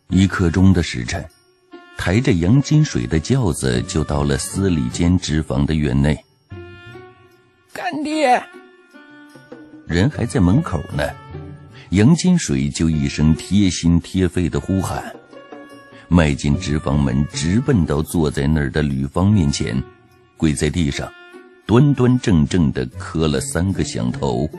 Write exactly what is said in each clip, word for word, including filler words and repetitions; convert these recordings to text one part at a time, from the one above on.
一刻钟的时辰，抬着杨金水的轿子就到了司礼监脂坊的院内。 干爹！ 人还在门口呢，杨金水就一声贴心贴肺的呼喊，迈进脂坊门，直奔到坐在那儿的吕方面前，跪在地上，端端正正地磕了三个响头。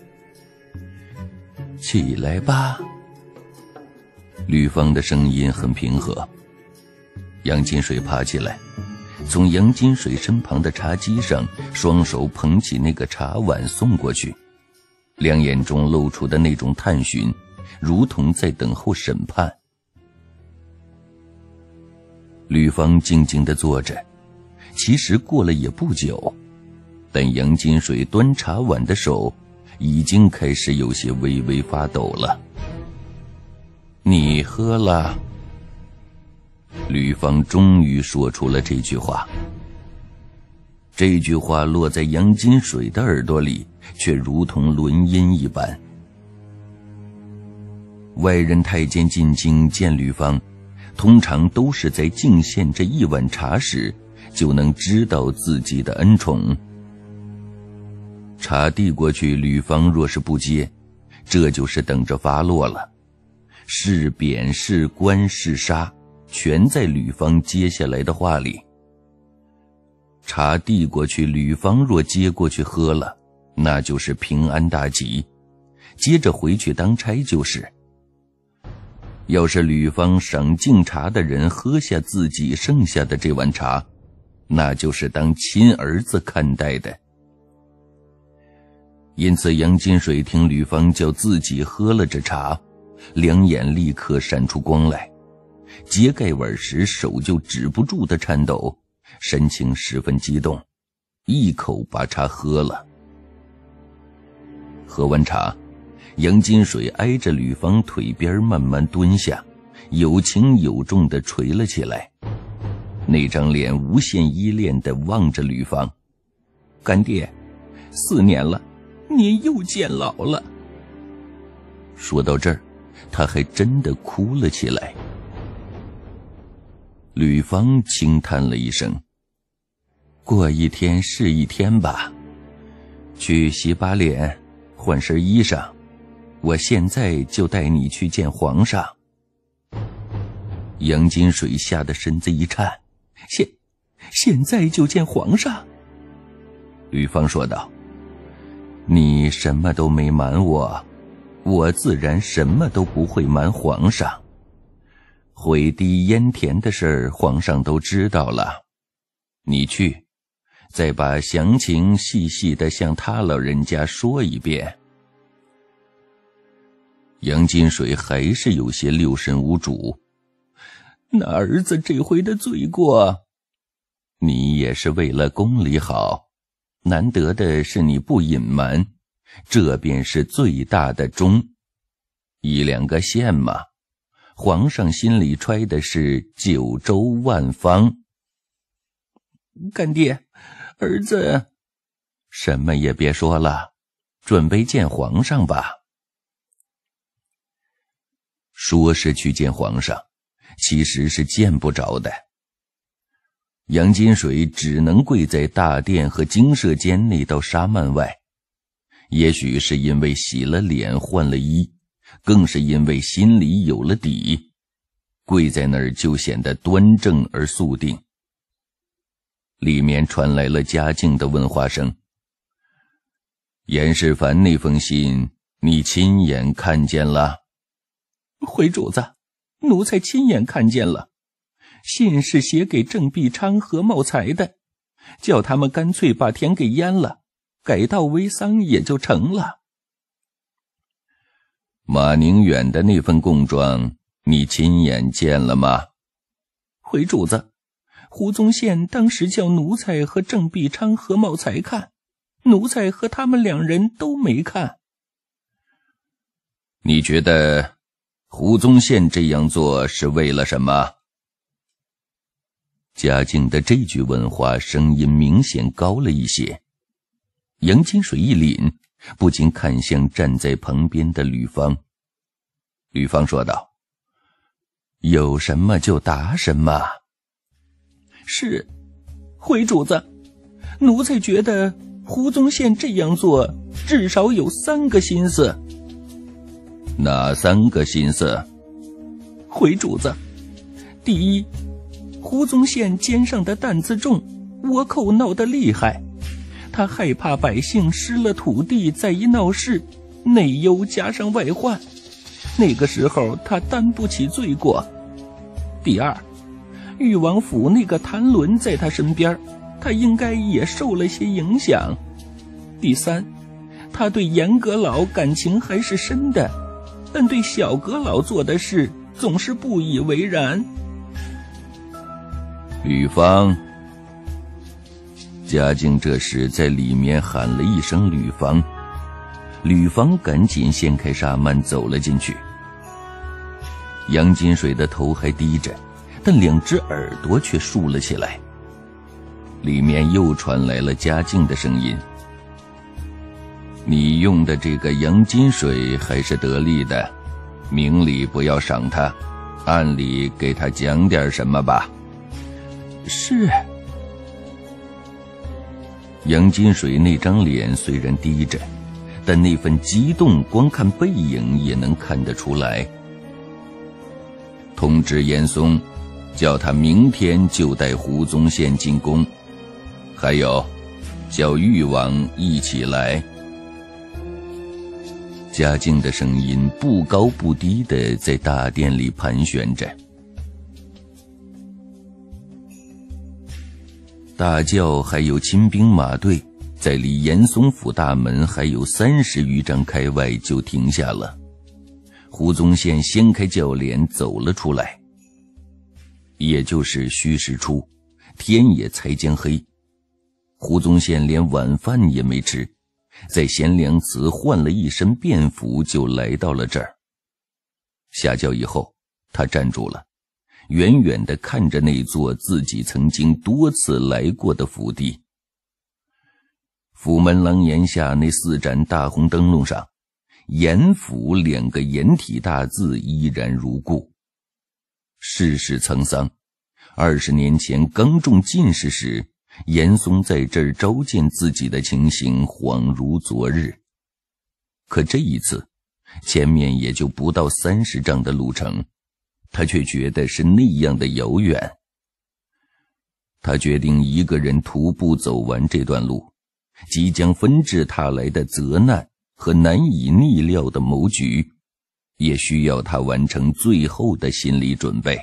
起来吧。吕方的声音很平和。杨金水爬起来，从杨金水身旁的茶几上双手捧起那个茶碗送过去，两眼中露出的那种探寻，如同在等候审判。吕方静静地坐着，其实过了也不久，但杨金水端茶碗的手已经开始有些微微发抖了。你喝了。吕方终于说出了这句话。这句话落在杨金水的耳朵里，却如同轮音一般。外人太监进京见吕方，通常都是在敬献这一碗茶时，就能知道自己的恩宠。茶递过去，吕方若是不接，这就是等着发落了。是贬是官是杀，全在吕方接下来的话里。茶递过去，吕方若接过去喝了，那就是平安大吉，接着回去当差就是。要是吕方赏敬茶的人喝下自己剩下的这碗茶，那就是当亲儿子看待的。因此杨金水听吕方叫自己喝了这茶，两眼立刻闪出光来，揭盖碗时手就止不住的颤抖，神情十分激动，一口把茶喝了。喝完茶，杨金水挨着吕方腿边慢慢蹲下，有轻有重地垂了起来，那张脸无限依恋地望着吕方。干爹，四年了，您又见老了。说到这儿，他还真的哭了起来。吕方轻叹了一声，过一天是一天吧，去洗把脸，换身衣裳，我现在就带你去见皇上。杨金水吓得身子一颤，现现在就见皇上？吕方说道，你什么都没瞒我，我自然什么都不会瞒皇上。毁堤淹田的事儿，皇上都知道了。你去，再把详情细细地向他老人家说一遍。杨金水还是有些六神无主。那儿子这回的罪过，你也是为了宫里好，难得的是你不隐瞒，这便是最大的忠。一两个县嘛，皇上心里揣的是九州万方。干爹，儿子……什么也别说了，准备见皇上吧。说是去见皇上，其实是见不着的。杨金水只能跪在大殿和精舍间那道纱幔外，也许是因为洗了脸换了衣，更是因为心里有了底，跪在那儿就显得端正而肃定。里面传来了嘉靖的问话声，严世蕃那封信你亲眼看见了？回主子，奴才亲眼看见了，信是写给郑必昌和茂才的，叫他们干脆把田给淹了，改稻为桑也就成了。马宁远的那份供状你亲眼见了吗？回主子，胡宗宪当时叫奴才和郑必昌和茂才看，奴才和他们两人都没看。你觉得胡宗宪这样做是为了什么？嘉靖的这句问话声音明显高了一些，杨金水一凛，不禁看向站在旁边的吕方。吕方说道， 有什么就答什么。 是，回主子，奴才觉得胡宗宪这样做至少有三个心思。 哪三个心思？ 回主子，第一，胡宗宪肩上的担子重，倭寇闹得厉害，他害怕百姓失了土地再一闹事，内忧加上外患，那个时候他担不起罪过。第二，裕王府那个谭伦在他身边，他应该也受了些影响。第三，他对严阁老感情还是深的，但对小阁老做的事总是不以为然。 吕方。嘉靖这时在里面喊了一声吕方，吕方赶紧掀开纱幔走了进去。杨金水的头还低着，但两只耳朵却竖了起来。里面又传来了嘉靖的声音：你用的这个杨金水还是得力的，明里不要赏他，暗里给他讲点什么吧。 是。 杨金水那张脸虽然低着，但那份激动光看背影也能看得出来。通知严嵩，叫他明天就带胡宗宪进宫，还有叫裕王一起来。嘉靖的声音不高不低地在大殿里盘旋着。大轿还有亲兵马队在离严嵩府大门还有三十余丈开外就停下了。胡宗宪掀开轿帘走了出来。也就是戌时初，天也才将黑，胡宗宪连晚饭也没吃，在贤良祠换了一身便服就来到了这儿。下轿以后，他站住了，远远地看着那座自己曾经多次来过的府邸。府门廊檐下那四盏大红灯笼上，严府两个颜体大字依然如故。世事沧桑，二十年前刚中进士时，严嵩在这儿召见自己的情形恍如昨日。可这一次，前面也就不到三十丈的路程，他却觉得是那样的遥远。他决定一个人徒步走完这段路，即将纷至沓来的责难和难以逆料的谋局，也需要他完成最后的心理准备。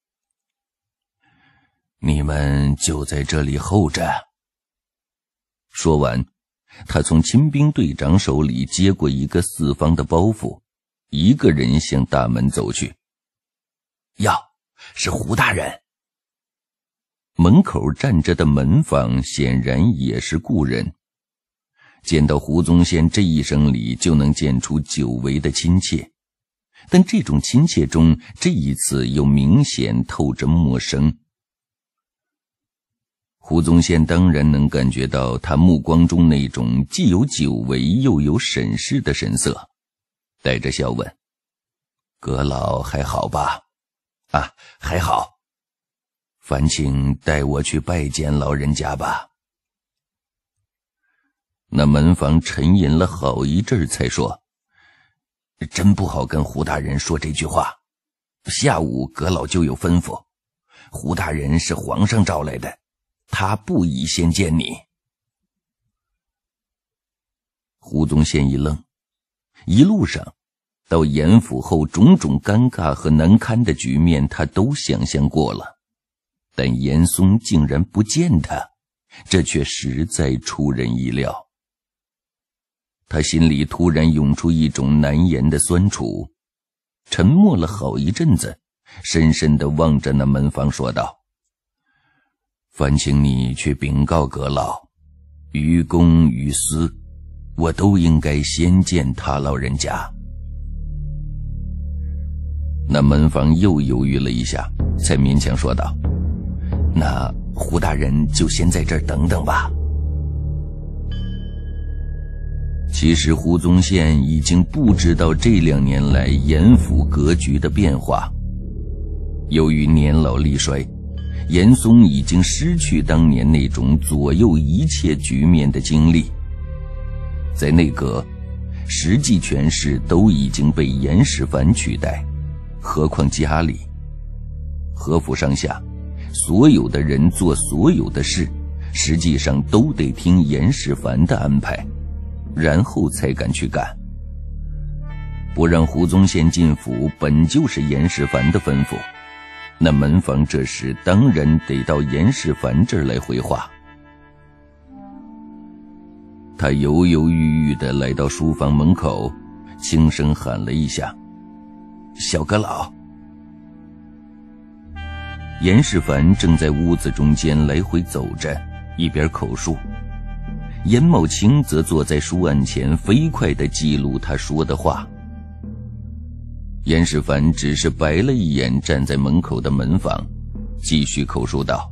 你们就在这里候着。说完，他从亲兵队长手里接过一个四方的包袱，一个人向大门走去。 哟，是胡大人。 门口站着的门房显然也是故人。见到胡宗宪这一声里就能见出久违的亲切，但这种亲切中这一次又明显透着陌生。胡宗宪当然能感觉到他目光中那种既有久违又有审视的神色，带着笑问：阁老还好吧？ 啊，还好。 烦请带我去拜见老人家吧。那门房沉吟了好一阵才说： 真不好跟胡大人说这句话，下午阁老就有吩咐，胡大人是皇上召来的，他不宜先见你。 胡宗宪一愣，一路上到严府后种种尴尬和难堪的局面他都想象过了，但严嵩竟然不见他，这却实在出人意料。他心里突然涌出一种难言的酸楚，沉默了好一阵子，深深地望着那门房说道：烦请你去禀告阁老，于公于私，我都应该先见他老人家。那门房又犹豫了一下，才勉强说道： 那胡大人就先在这儿等等吧。 其实胡宗宪已经不知道这两年来严府格局的变化。 由于年老力衰，严嵩已经失去当年那种左右一切局面的精力。在内阁，实际权势都已经被严世蕃取代，何况家里？何府上下，所有的人做所有的事，实际上都得听严世蕃的安排，然后才敢去干。不让胡宗宪进府，本就是严世蕃的吩咐，那门房这时当然得到严世蕃这儿来回话。他犹犹豫豫地来到书房门口，轻声喊了一下：“小阁老。”严世蕃正在屋子中间来回走着，一边口述，严茂清则坐在书案前飞快地记录他说的话。严世蕃只是白了一眼站在门口的门房，继续口述道：“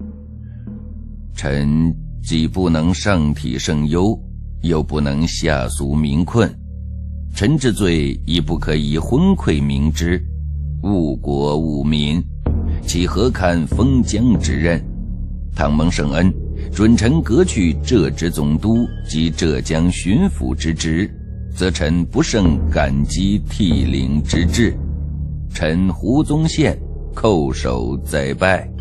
臣既不能上体圣优，又不能下俗民困，臣之罪亦不可以昏聩明之，误国误民，其何堪封疆之任？倘蒙圣恩，准臣革去浙之总督及浙江巡抚之职，则臣不胜感激涕零之志。臣胡宗宪叩首再拜。”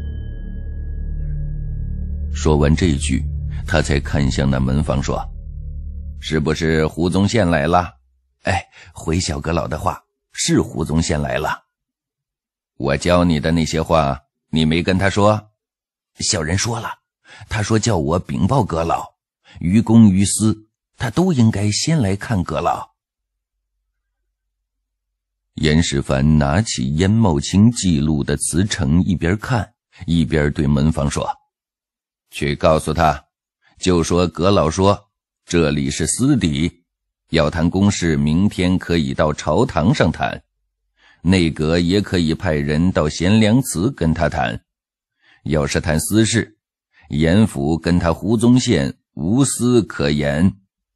说完这句，他才看向那门房说：“是不是胡宗宪来了？”“哎，回小阁老的话，是胡宗宪来了。”“我教你的那些话，你没跟他说？”“小人说了，他说叫我禀报阁老，于公于私，他都应该先来看阁老。”严世蕃拿起严茂清记录的辞呈，一边看一边对门房说：“去告诉他，就说阁老说这里是私邸，要谈公事明天可以到朝堂上谈，内阁也可以派人到贤良祠跟他谈。要是谈私事，严府跟他胡宗宪无私可言。”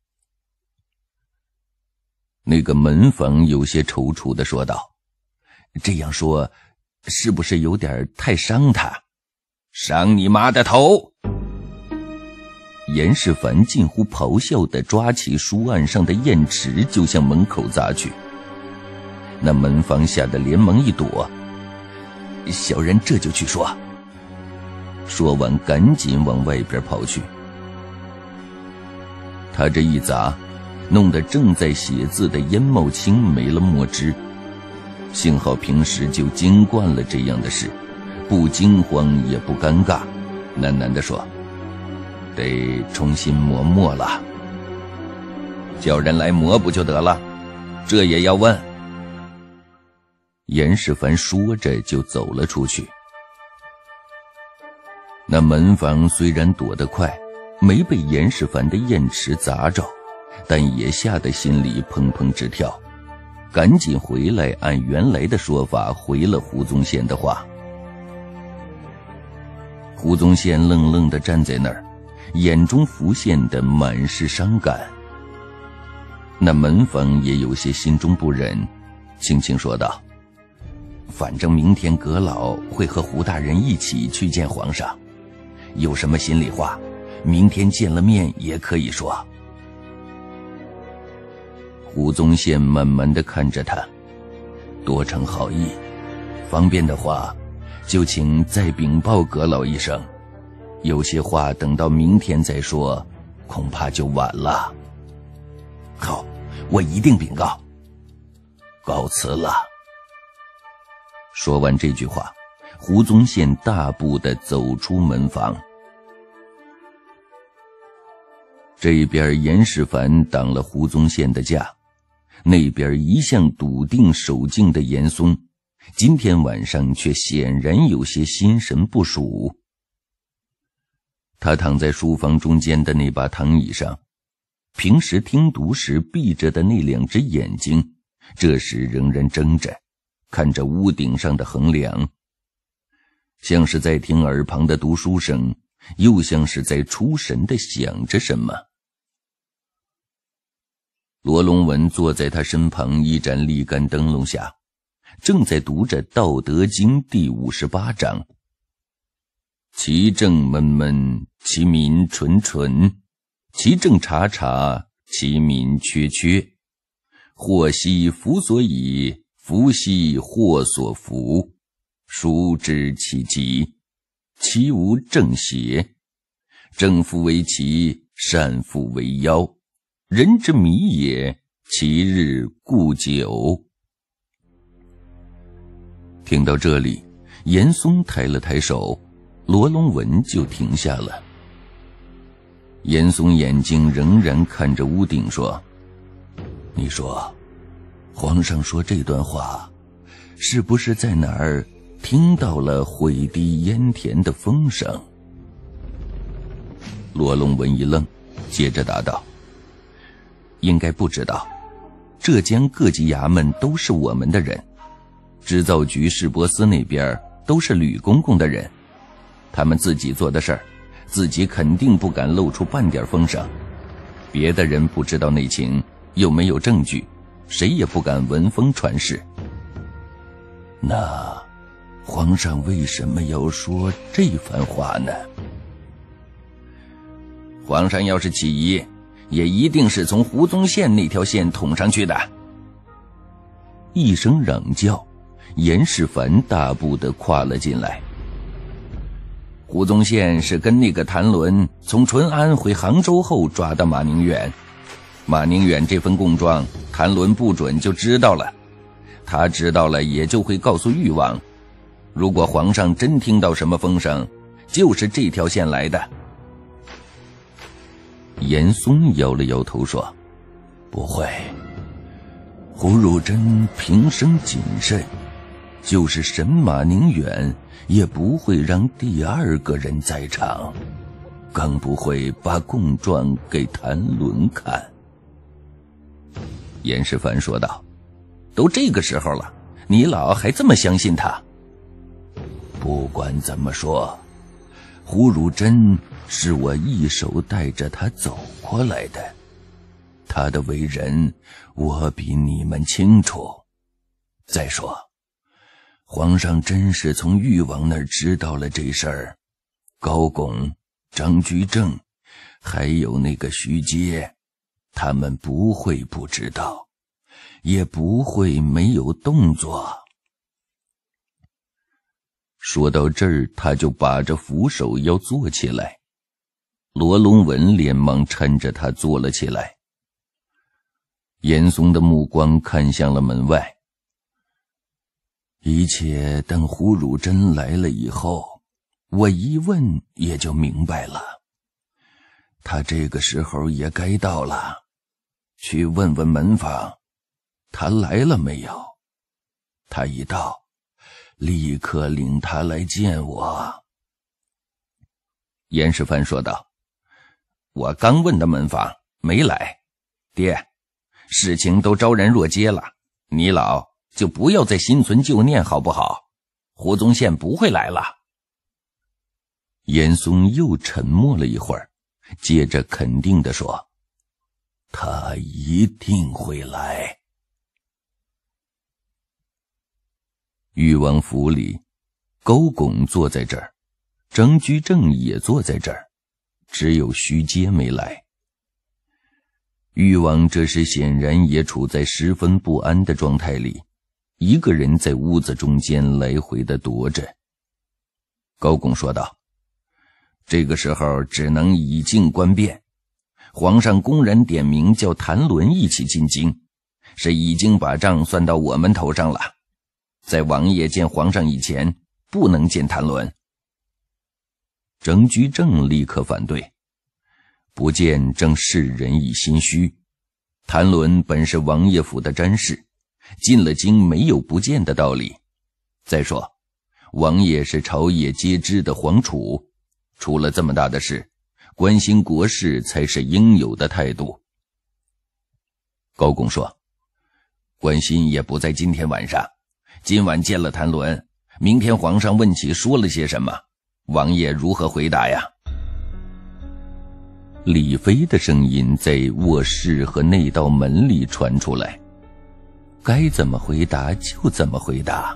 那个门房有些踌躇地说道：“这样说，是不是有点太伤他？”“伤你妈的头！”严世蕃近乎咆哮地抓起书案上的砚匙就向门口砸去。那门房吓得连忙一躲：“小人这就去说。”说完赶紧往外边跑去。他这一砸，弄得正在写字的严茂清没了墨汁。幸好平时就经惯了这样的事，不惊慌也不尴尬，喃喃地说：“得重新磨墨了。”“叫人来磨不就得了？这也要问？”严世蕃说着就走了出去。那门房虽然躲得快，没被严世蕃的砚匙砸着，但也吓得心里砰砰直跳，赶紧回来按原来的说法回了胡宗宪的话。胡宗宪愣愣地站在那儿，眼中浮现的满是伤感。那门房也有些心中不忍，轻轻说道：“反正明天阁老会和胡大人一起去见皇上，有什么心里话，明天见了面也可以说。”胡宗宪慢慢地看着他：“多承好意，方便的话就请再禀报阁老一声，有些话等到明天再说，恐怕就晚了。”“好，我一定禀告。”“告辞了。”说完这句话，胡宗宪大步地走出门房。这边严世蕃挡了胡宗宪的架，那边一向笃定守静的严嵩，今天晚上却显然有些心神不属。他躺在书房中间的那把躺椅上，平时听读时闭着的那两只眼睛，这时仍然睁着，看着屋顶上的横梁，像是在听耳旁的读书声，又像是在出神地想着什么。罗龙文坐在他身旁一盏立竿灯笼下， 正在读着《道德经》第五十八章。其政闷闷，其民纯纯，其政察察，其民缺缺。祸兮福所倚，福兮祸所伏。孰知其极？其无正邪。正夫为奇，善夫为妖。人之迷也，其日固久。听到这里，严嵩抬了抬手，罗龙文就停下了。严嵩眼睛仍然看着屋顶说：你说，皇上说这段话，是不是在哪儿听到了毁堤淹田的风声？罗龙文一愣，接着答道：应该不知道，浙江各级衙门都是我们的人，织造局市舶司那边都是吕公公的人，他们自己做的事儿，自己肯定不敢露出半点风声，别的人不知道内情，又没有证据，谁也不敢闻风传事。那皇上为什么要说这番话呢？皇上要是起疑，也一定是从胡宗宪那条线捅上去的。一声嚷叫，严世蕃大步地跨了进来。胡宗宪是跟那个谭伦从淳安回杭州后抓的马宁远，马宁远这份供状谭伦不准就知道了，他知道了也就会告诉誉王，如果皇上真听到什么风声，就是这条线来的。严嵩摇了摇头说：不会，胡汝珍平生谨慎，就是神马宁远也不会让第二个人在场，更不会把供状给谭伦看。严世蕃说道：都这个时候了，你老还这么相信他？不管怎么说，胡汝珍是我一手带着他走过来的，他的为人我比你们清楚。再说，皇上真是从誉王那儿知道了这事儿，高拱、张居正还有那个徐阶，他们不会不知道，也不会没有动作。说到这儿，他就把着扶手要坐起来，罗龙文连忙搀着他坐了起来。严嵩的目光看向了门外，一切等胡汝珍来了以后，我一问也就明白了。他这个时候也该到了，去问问门房，他来了没有？他一到，立刻领他来见我。严世蕃说道：我刚问的门房没来，爹，事情都昭然若揭了，你老就不要再心存旧念好不好？胡宗宪不会来了。严嵩又沉默了一会儿，接着肯定地说：他一定会来。誉王府里，高拱坐在这儿，张居正也坐在这儿，只有徐阶没来。誉王这时显然也处在十分不安的状态里，一个人在屋子中间来回地踱着。高拱说道：这个时候只能以静观变，皇上公然点名叫谭伦一起进京，是已经把账算到我们头上了，在王爷见皇上以前不能见谭伦。张居正立刻反对：不见正世人以心虚，谭伦本是王爷府的詹事，进了京没有不见的道理。再说王爷是朝野皆知的皇储，出了这么大的事，关心国事才是应有的态度。高拱说：关心也不在今天晚上，今晚见了谭伦，明天皇上问起说了些什么，王爷如何回答呀？李妃的声音在卧室和那道门里传出来： 该怎么回答就怎么回答。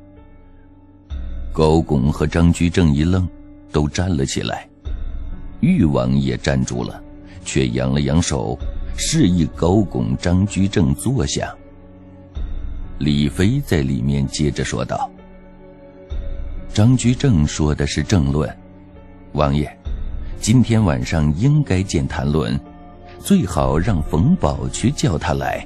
高拱和张居正一愣，都站了起来。誉王也站住了，却扬了扬手，示意高拱、张居正坐下。李飞在里面接着说道：张居正说的是正论，王爷，今天晚上应该见谭论，最好让冯保去叫他来。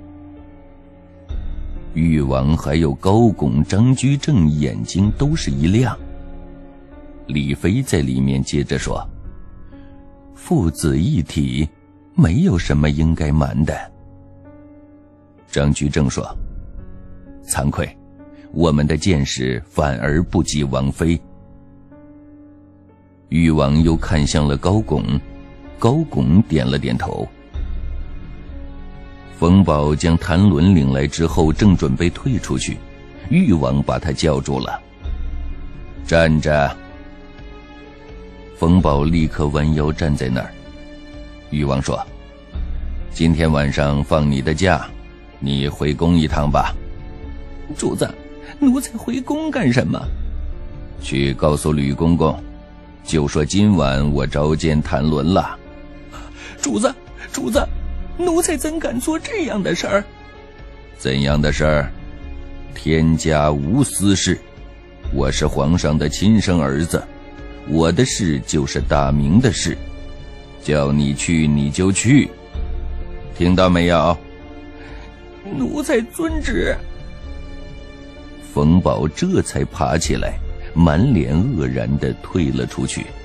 誉王还有高拱、张居正眼睛都是一亮。李飞在里面接着说：父子一体，没有什么应该瞒的。张居正说：惭愧，我们的见识反而不及王妃。誉王又看向了高拱，高拱点了点头。冯保将谭伦领来之后，正准备退出去，誉王把他叫住了：站着。冯保立刻弯腰站在那儿。誉王说：今天晚上放你的假，你回宫一趟吧。 主子，奴才回宫干什么？ 去告诉吕公公，就说今晚我召见谭伦了。 主子，主子，奴才怎敢做这样的事儿？ 怎样的事儿？天家无私事，我是皇上的亲生儿子，我的事就是大明的事，叫你去你就去，听到没有？ 奴才遵旨。 冯保这才爬起来，满脸愕然地退了出去。